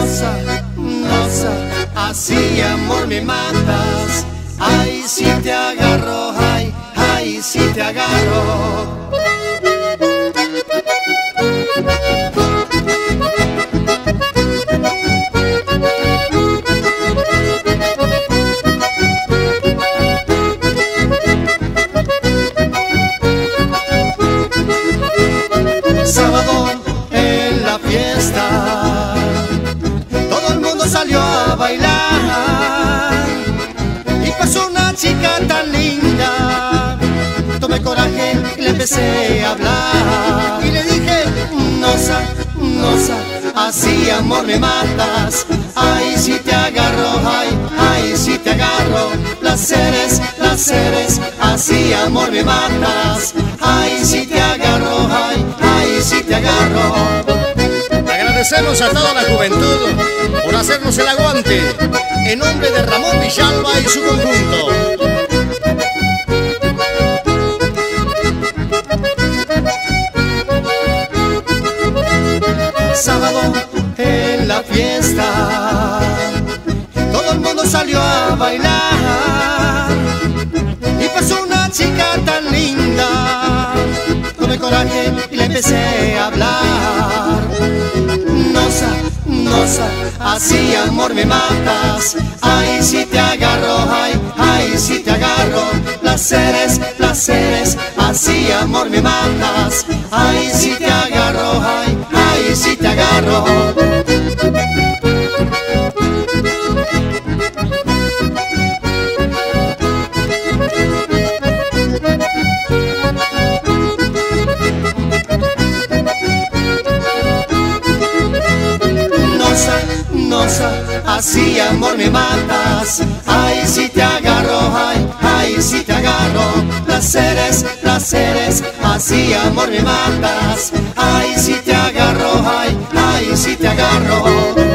nosa, así amor me matas. Ay, si te agarro, ay, si te agarro. Sábado en la fiesta, todo el mundo salió a bailar y pasó una chica tan linda. Tomé coraje y le empecé a hablar y le dije: nosa, así amor me matas. Ay, si te agarro, ay, si te agarro. Placeres, así amor me matas. Ay, si te agarro, ay, si te agarro. Agradecemos a toda la juventud por hacernos el aguante, en nombre de Ramón Villalba y su conjunto. Sábado en la fiesta, todo el mundo salió a bailar y pasó una chica tan linda. Tomé coraje y le empecé a hablar. Nosa, así amor me matas. Ay, si te agarro, ay, si te agarro. Placeres, así amor me matas. Ay, si te agarro, ay, si te agarro. Nosa, así amor me matas. Ay, si te agarro, ay, si te agarro. Placeres, así amor me matas. Ay, si te agarro, ay, si te agarro.